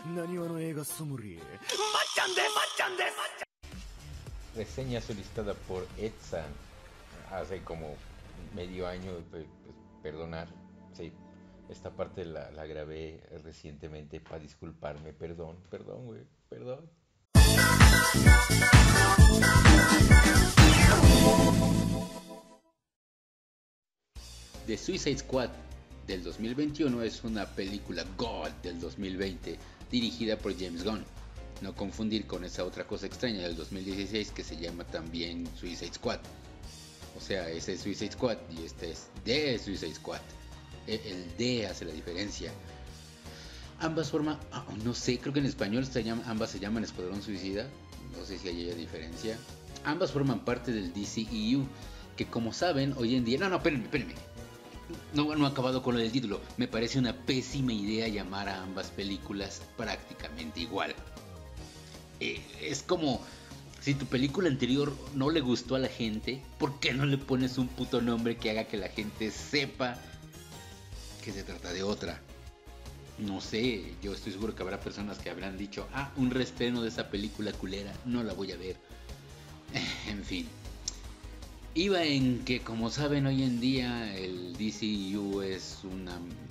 Reseña solicitada por Edsan hace como medio año, perdonar, sí, esta parte la grabé recientemente para disculparme, perdón, güey, perdón. The Suicide Squad del 2021 es una película God del 2020 dirigida por James Gunn. No confundir con esa otra cosa extraña del 2016 que se llama también Suicide Squad. O sea, ese es Suicide Squad y este es The Suicide Squad. El D hace la diferencia. Ambas forman, no sé, creo que en español ambas se llaman Escuadrón Suicida. No sé si hay diferencia. Ambas forman parte del DCEU, que como saben, hoy en día... No, espérenme. No he acabado con lo del título. Me parece una pésima idea llamar a ambas películas prácticamente igual. Es como si tu película anterior no le gustó a la gente, ¿por qué no le pones un puto nombre que haga que la gente sepa que se trata de otra? No sé, yo estoy seguro que habrá personas que habrán dicho, un reestreno de esa película culera, no la voy a ver. En fin. Iba en que, como saben, hoy en día el DCU es un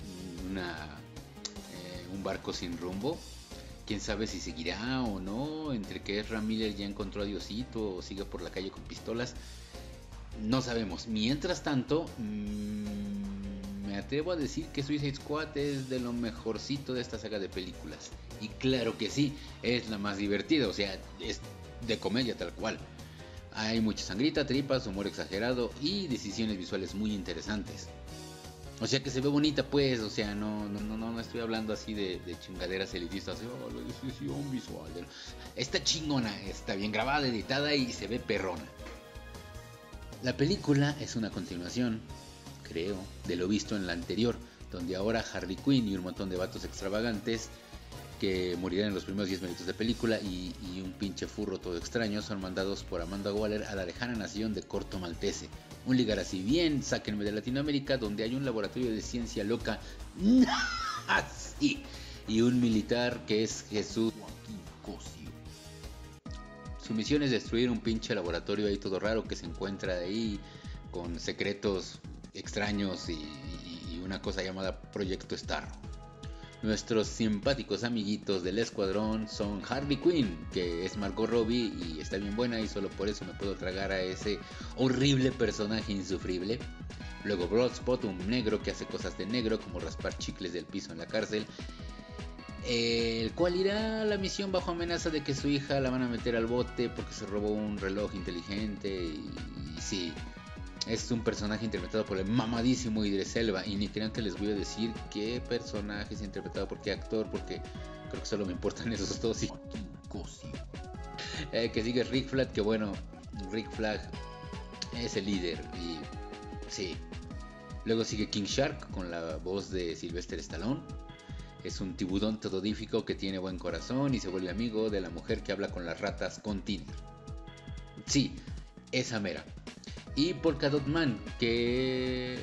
barco sin rumbo. Quién sabe si seguirá o no, entre que Ezra Miller ya encontró a Diosito o siga por la calle con pistolas. No sabemos. Mientras tanto, me atrevo a decir que Suicide Squad es de lo mejorcito de esta saga de películas. Y claro que sí, es la más divertida, o sea, es de comedia tal cual. Hay mucha sangrita, tripas, humor exagerado y decisiones visuales muy interesantes. O sea que se ve bonita pues, o sea, no estoy hablando así de chingaderas elitistas, la decisión visual. Está chingona, está bien grabada, editada y se ve perrona. La película es una continuación, creo, de lo visto en la anterior, donde ahora Harley Quinn y un montón de vatos extravagantes que morirán en los primeros 10 minutos de película y un pinche furro todo extraño son mandados por Amanda Waller a la lejana nación de Corto Maltese. Un lugar así bien, sáquenme de Latinoamérica, donde hay un laboratorio de ciencia loca así y un militar que es Jesús Joaquín Cosio. Su misión es destruir un pinche laboratorio ahí todo raro que se encuentra ahí con secretos extraños y una cosa llamada Proyecto Starro. Nuestros simpáticos amiguitos del escuadrón son Harley Quinn, que es Margot Robbie y está bien buena y solo por eso me puedo tragar a ese horrible personaje insufrible. Luego Bloodspot, un negro que hace cosas de negro como raspar chicles del piso en la cárcel, el cual irá a la misión bajo amenaza de que su hija la van a meter al bote porque se robó un reloj inteligente y sí... Es un personaje interpretado por el mamadísimo Idris Elba. Y ni crean que les voy a decir qué personaje es interpretado por qué actor, porque creo que solo me importan esos dos. Que sigue Rick Flag, que bueno, Rick Flag es el líder. Y sí. Luego sigue King Shark con la voz de Sylvester Stallone. Es un tiburón tododífico que tiene buen corazón y se vuelve amigo de la mujer que habla con las ratas con Tinder. Sí, esa mera. Y Polka Dot Man, que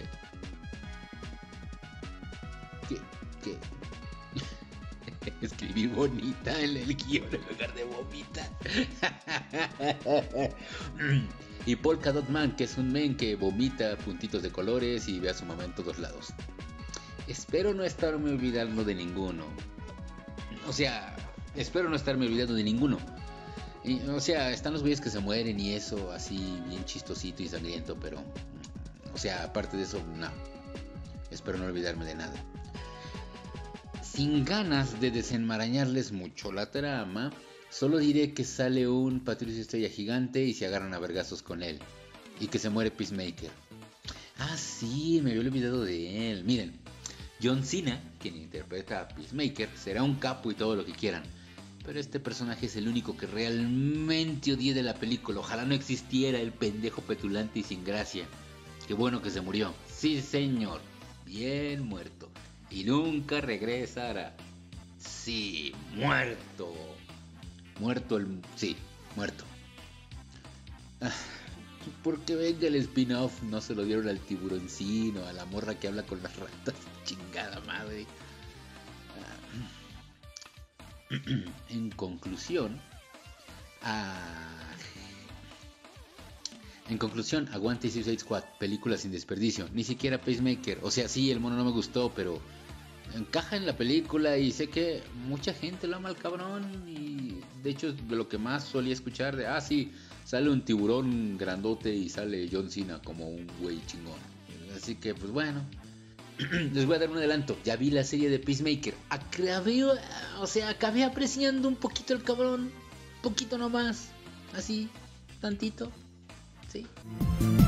escribí bonita en el guión en lugar de vomita. Y Polka Dot Man, que es un men que vomita puntitos de colores y ve a su mamá en todos lados. Espero no estarme olvidando de ninguno. O sea, espero no estarme olvidando de ninguno. Y, o sea, están los güeyes que se mueren y eso, así bien chistosito y sangriento, pero... O sea, aparte de eso, no. Espero no olvidarme de nada. Sin ganas de desenmarañarles mucho la trama, solo diré que sale un Patricio Estrella gigante y se agarran a vergazos con él. Y que se muere Peacemaker. Ah, sí, me había olvidado de él. Miren, John Cena, quien interpreta a Peacemaker, será un capo y todo lo que quieran. Pero este personaje es el único que realmente odié de la película. Ojalá no existiera el pendejo petulante y sin gracia. Qué bueno que se murió. Sí, señor. Bien muerto. Y nunca regresará. Sí, muerto. Sí, muerto. Porque venga el spin-off. No se lo dieron al tiburoncino, a la morra que habla con las ratas. Chingada madre. En conclusión, aguante Suicide Squad, película sin desperdicio. Ni siquiera Pacemaker. O sea, sí, el mono no me gustó, pero encaja en la película y sé que mucha gente lo ama al cabrón. Y de hecho, de lo que más solía escuchar de, sí, sale un tiburón grandote y sale John Cena como un güey chingón. Así que, pues bueno, les voy a dar un adelanto. Ya vi la serie de Peacemaker. Acabé apreciando un poquito el cabrón. Poquito nomás. Así, tantito. Sí.